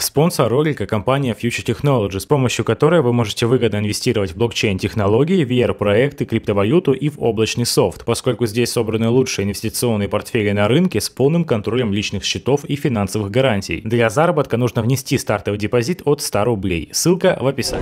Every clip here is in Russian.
Спонсор ролика – компания Future Technology, с помощью которой вы можете выгодно инвестировать в блокчейн-технологии, VR-проекты, криптовалюту и в облачный софт, поскольку здесь собраны лучшие инвестиционные портфели на рынке с полным контролем личных счетов и финансовых гарантий. Для заработка нужно внести стартовый депозит от 100 рублей. Ссылка в описании.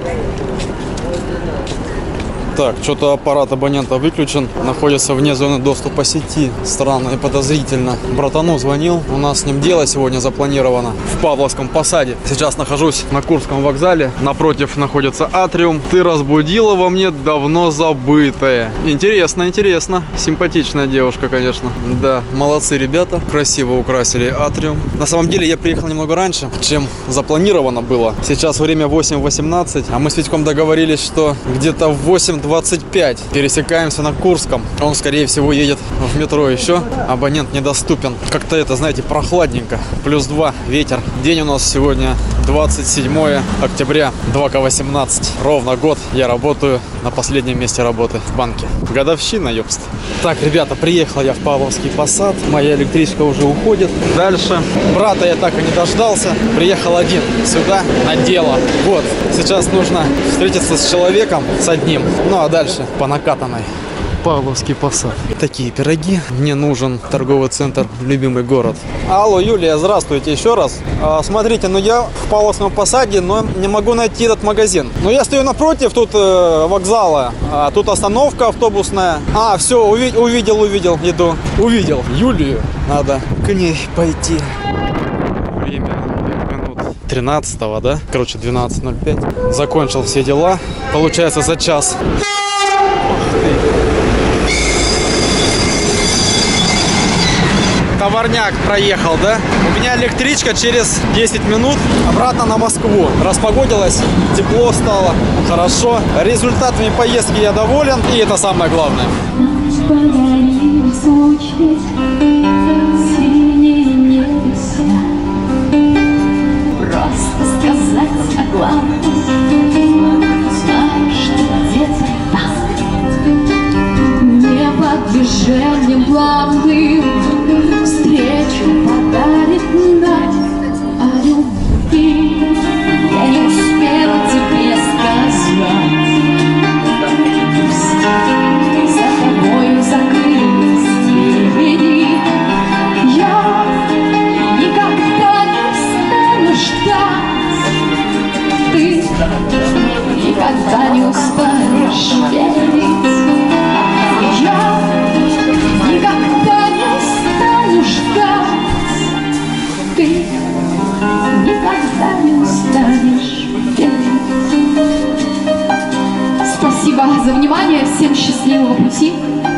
Так, что-то аппарат абонента выключен, находится вне зоны доступа сети. Странно и подозрительно. Братану звонил, у нас с ним дело сегодня запланировано в Павловском посаде. Сейчас нахожусь на Курском вокзале, напротив находится Атриум. Ты разбудила во мне давно забытое. Интересно, интересно. Симпатичная девушка, конечно. Да, молодцы ребята, красиво украсили Атриум. На самом деле я приехал немного раньше, чем запланировано было. Сейчас время 8:18, а мы с Витьком договорились, что где-то в 8:25 пересекаемся на Курском. Он, скорее всего, едет в метро еще. Абонент недоступен. Как-то это, знаете, прохладненько. +2, ветер. День у нас сегодня 27 октября, 2:18. Ровно год я работаю на последнем месте работы в банке. Годовщина, ёпст. Так, ребята, приехал я в Павловский посад. Моя электричка уже уходит. Дальше. Брата я так и не дождался. Приехал один сюда на дело. Вот. Сейчас нужно встретиться с человеком, с одним. Ну а дальше по накатанной. Павловский посад. Такие пироги. Мне нужен торговый центр, любимый город. Алло, Юлия, здравствуйте еще раз. Смотрите, ну я в Павловском посаде, но не могу найти этот магазин. Но я стою напротив тут вокзала. Тут остановка автобусная. Все, увидел, иду. Увидел Юлию. Надо к ней пойти. Время 13-го, да? Короче, 12:05. Закончил все дела. Получается, за час. Товарняк проехал, да? У меня электричка через 10 минут обратно на Москву. Распогодилось, тепло стало, хорошо. Результатами поездки я доволен, и это самое главное. Просто сказать о главном. Знаешь, что где-то там, не под движением плавным, встречу подарит нам о любви. Я не успела тебе сказать. За тобою закрылись двери. Я никогда не устану ждать. Ты никогда не устанешь верить. Я никогда не устану ждать. Ты никогда не устанешь верить. Спасибо за внимание. Всем счастливого пути.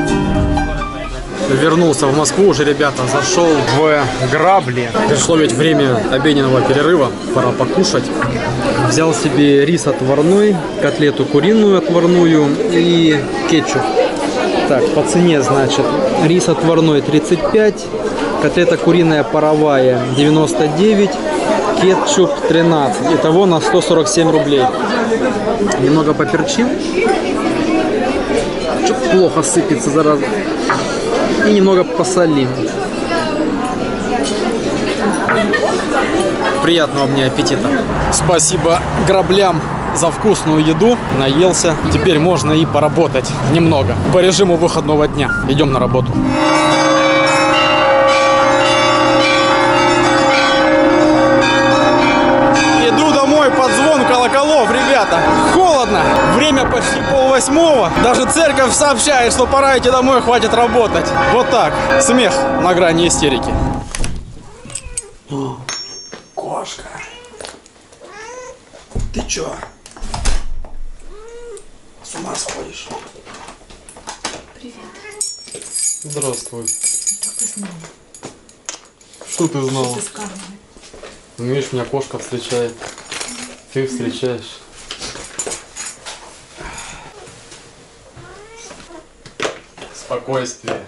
Вернулся в Москву уже, ребята, зашел в Грабли. Пришло ведь время обеденного перерыва, пора покушать. Взял себе рис отварной, котлету куриную отварную и кетчуп. Так, по цене, значит, рис отварной 35, котлета куриная паровая 99, кетчуп 13. Итого на 147 рублей. Немного поперчим. Что-то плохо сыпется, зараза. И немного посолим. Приятного мне аппетита. Спасибо Граблям за вкусную еду. Наелся. Теперь можно и поработать немного. По режиму выходного дня. Идем на работу. Иду домой под звон колоколов, ребята. Холодно. Время почти 7:30. Даже церковь сообщает, что пора идти домой, хватит работать. Вот так. Смех на грани истерики. Кошка. Ты чё? С ума сходишь? Привет. Здравствуй. Как ты знала? Что ты знала? Что ты сказала? Ну, видишь, меня кошка встречает. Ты встречаешь. Спокойствие.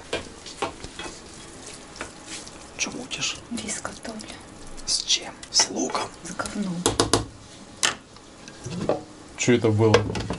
Чё мутишь? Рис готовлю. С чем? С луком? С говном. Что это было?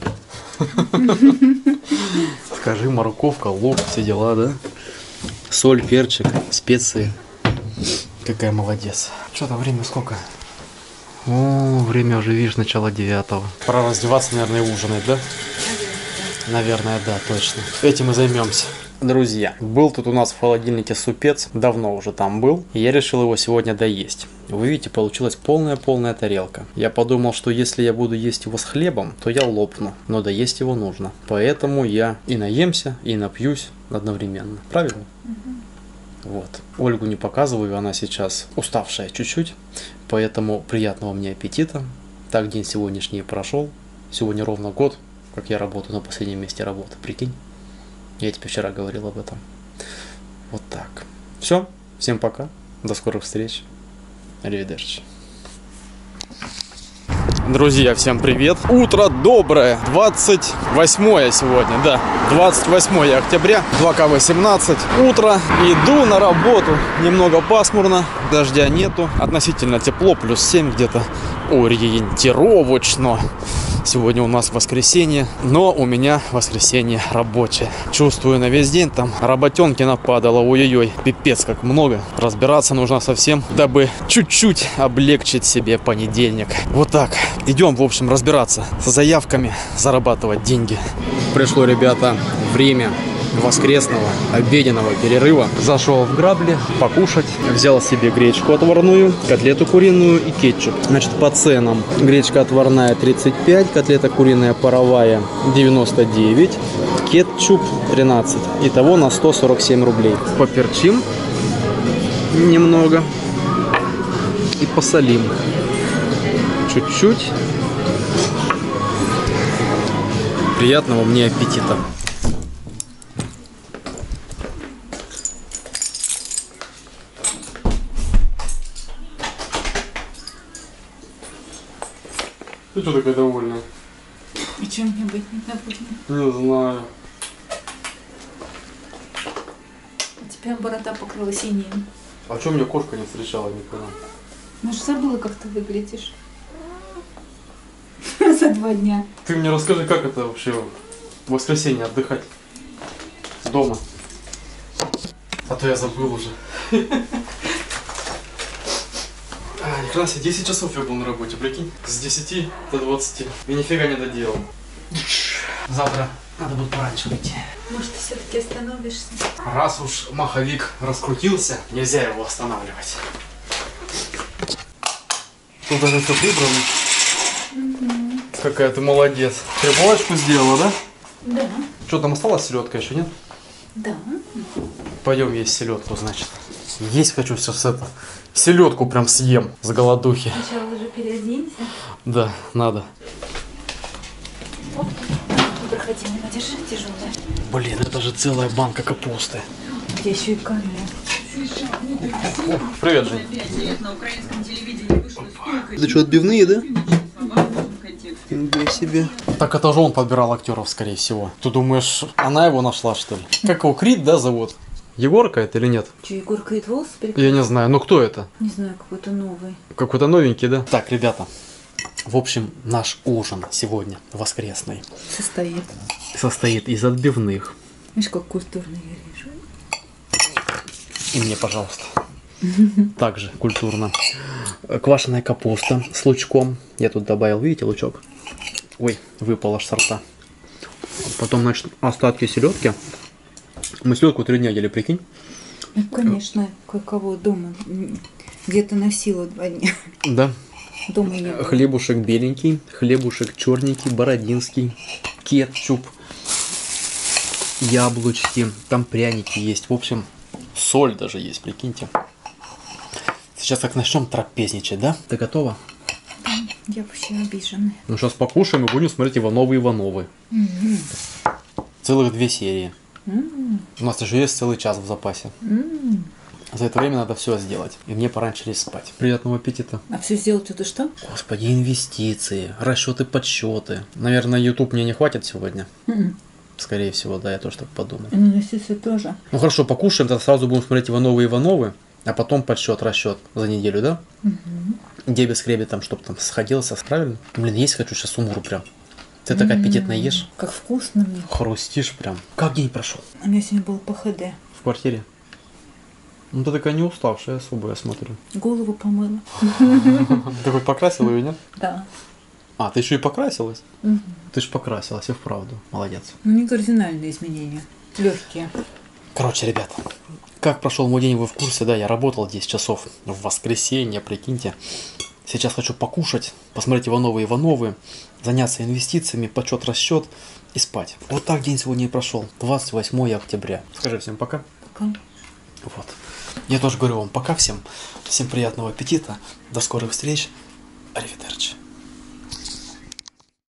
Скажи, морковка, лук, все дела, да? Соль, перчик, специи. Какая молодец. Что там, время сколько? О, время уже, видишь, начало 9-го. Пора раздеваться, наверное, и ужинать, да? Наверное, да, точно. Этим и займемся. Друзья, был тут у нас в холодильнике супец, давно уже там был, и я решил его сегодня доесть. Вы видите, получилась полная тарелка. Я подумал, что если я буду есть его с хлебом, то я лопну, но доесть его нужно. Поэтому я и наемся, и напьюсь одновременно. Правильно? Вот. Ольгу не показываю, она сейчас уставшая чуть-чуть, поэтому приятного мне аппетита. Так день сегодняшний прошел. Сегодня ровно год, как я работаю на последнем месте работы, прикинь. Я тебе вчера говорил об этом. Вот так. Все, всем пока, до скорых встреч. Аривидерчи. Друзья, всем привет. Утро доброе. 28 сегодня, да. 28 октября, 2К18. Утро. Иду на работу. Немного пасмурно, дождя нету. Относительно тепло, плюс 7 где-то. Ориентировочно. Сегодня у нас воскресенье, но у меня воскресенье рабочее. Чувствую на весь день там работенки нападало, ой-ой-ой, пипец как много. Разбираться нужно совсем, дабы чуть-чуть облегчить себе понедельник. Вот так. Идем, в общем, разбираться с заявками, зарабатывать деньги. Пришло, ребята, время воскресного обеденного перерыва. Зашел в Грабли покушать. Взял себе гречку отварную, котлету куриную и кетчуп. Значит, по ценам: гречка отварная 35, котлета куриная паровая 99, кетчуп 13. Итого на 147 рублей. Поперчим немного и посолим чуть-чуть. Приятного мне аппетита. Ты что такая довольная? И чем мне быть недовольной? Не знаю. У тебя борода покрылась синим. А что меня кошка не встречала никогда? Может, забыла, как ты выглядишь? За 2 дня. Ты мне расскажи, как это вообще в воскресенье отдыхать дома? А то я забыл уже. Нихрена себе, 10 часов я был на работе, прикинь. С 10 до 20. И нифига не доделал. Завтра надо будет пораньше выйти. Может, ты все-таки остановишься? Раз уж маховик раскрутился, нельзя его останавливать. Тут даже все прибрано. Какая ты молодец. Трепалочку сделала, да? Да. Что там осталось, селедка еще, нет? Да. Пойдем есть селедку, значит. Есть хочу сейчас это. Селедку прям съем с голодухи. Сначала уже переоденься. Да, надо. Оп. Проходи, не надержи, тяжелая. Блин, это же целая банка капусты. У тебя еще и камера. О, привет, Жень. Это что, отбивные, да? Ничего себе. Так это же он подбирал актеров, скорее всего. Ты думаешь, она его нашла, что ли? Как его, Крид, да, зовут? Егорка это или нет? Че, Егор Крид волосы прикрыл? Я не знаю, ну кто это? Не знаю, какой-то новый. Какой-то новенький, да? Так, ребята, в общем, наш ужин сегодня воскресный состоит из отбивных. Видишь, как культурно я режу. И мне, пожалуйста. Также культурно. Квашеная капуста с лучком. Я тут добавил, видите, лучок? Ой, выпал аж со рта. Потом, значит, остатки селедки. Мы селедку 3 дня ели, прикинь? Ну, конечно, кое-кого дома где-то носила 2 дня. Да. Дома не было. Хлебушек беленький, хлебушек черненький, бородинский, кетчуп, яблочки, там пряники есть. В общем, соль даже есть, прикиньте. Сейчас как начнем трапезничать, да? Ты готова? Я вообще обиженная. Ну, сейчас покушаем и будем смотреть Ивановы. Целых 2 серии. У нас еще есть целый час в запасе. За это время надо все сделать. И мне пораньше лечь спать. Приятного аппетита. А все сделать это что? Господи, инвестиции, расчеты, подсчеты. Наверное, YouTube мне не хватит сегодня. Скорее всего, да, я тоже так подумал. Инвестиции тоже. Ну хорошо, покушаем, тогда сразу будем смотреть Ивановы, а потом подсчет, расчет за неделю, да? Дебет с кребетом, чтобы там сходился, правильно? Блин, есть хочу сейчас умру прям. Ты так аппетитно ешь. Как вкусно мне. Хрустишь прям. Как день прошел? У меня сегодня был по ХД. В квартире? Ну ты такая не уставшая особо, я смотрю. Голову помыла. Ты хоть покрасила ее, нет? Да. А, ты еще и покрасилась? Мгм. Ты ж покрасилась, и вправду. Молодец. Ну, не кардинальные изменения. Легкие. Короче, ребят, как прошел мой день, вы в курсе, да? Я работал 10 часов в воскресенье, прикиньте. Сейчас хочу покушать, посмотреть Ивановы, заняться инвестициями, подсчет-расчет и спать. Вот так день сегодня и прошел. 28 октября. Скажи всем пока. Пока. Вот. Я тоже говорю вам пока всем. Всем приятного аппетита. До скорых встреч. Аривидерчи.